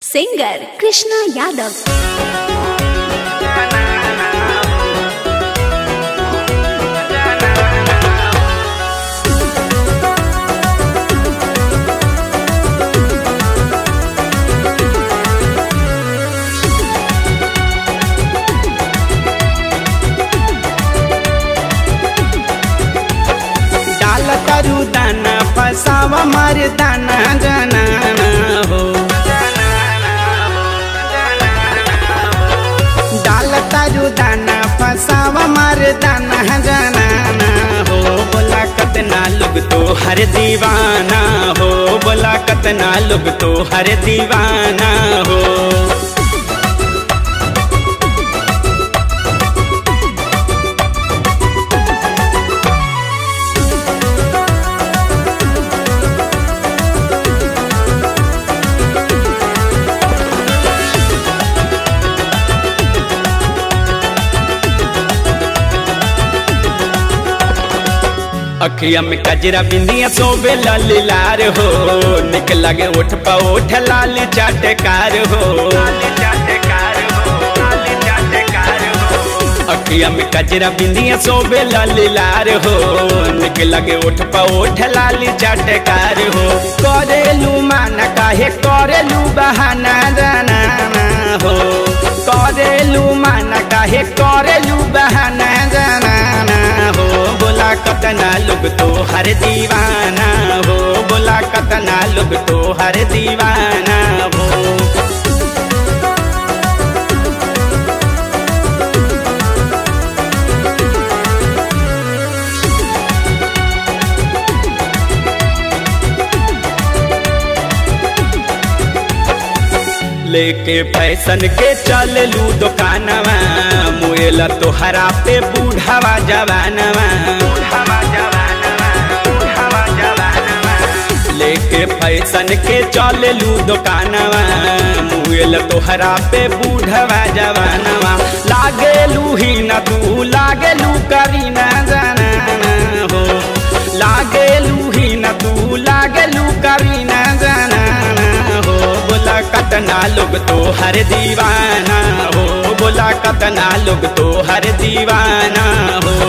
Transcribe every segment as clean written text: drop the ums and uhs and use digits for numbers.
Singer Krishna Yadav. तारू दाना फसावा मार दाना जाना हो, डाल तारू दाना फसावा मार दाना जाना हो। बोला कतना लोग तो हर दीवाना हो, बोला कतना लोग तो हर दीवाना हो। अखिया में कजरा बिंदिया सोबे लाल लार हो, निक लगे उठ पा उठ लाल चाटकार हो। अखिया में कजरा बिंदिया सोबे लाल लार हो, निक लगे उठ पा उठ लाल चाटकार हो। करेलू माना काहे करेलू बहाना जाना हो, करेलू माना काहे करेलू बहाना जाना हो। बोला कतना लोग तो हर दीवाना हो, बोला कतना लोग तो हर दीवाना हो। लेके फैशन के चल लू दुकानवा, मुएला तोहरा पे बूढ़ावा जवानवा। लेके फैशन के चल लू दुकानवा, मुएला तोहरा पे बूढ़ावा जवानवा। लागे लू ही न तू लागे लू करी न जाना हो, लागे लू ही न तू लागे लू करी न जाना हो। बोला कतना लोग तो हर दीवाना हो, बोला कतना लोग तो हर दीवाना हो।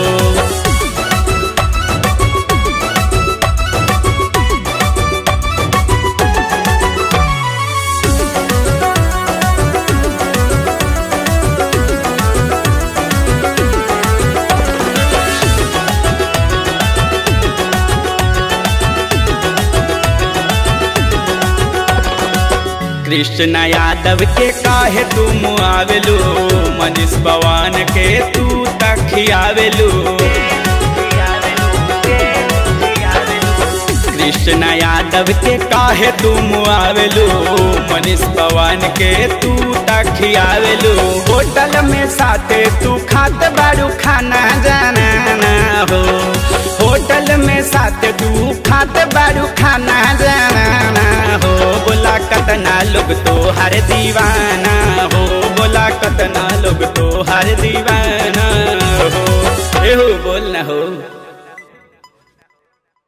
कृष्णा यादव के काहे तुम आवेलू, मनीष पवन के तू तखियावेलू। कृष्णा यादव के काहे तुम आवेलू, मनीष पवन के तू तखियावेलू। होटल में साथे तू खात बारू खाना जाना हो, होटल में साथे तू खात बारू खाना जाना हो। बोला कतना लोग तो हर दीवाना हो, बोला कतना लोग तो हर दीवाना हो। बोल ना हो।